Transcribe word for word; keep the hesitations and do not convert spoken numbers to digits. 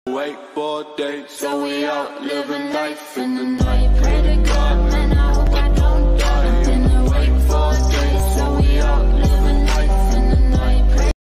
Wakeboard days, so we out living life in the night.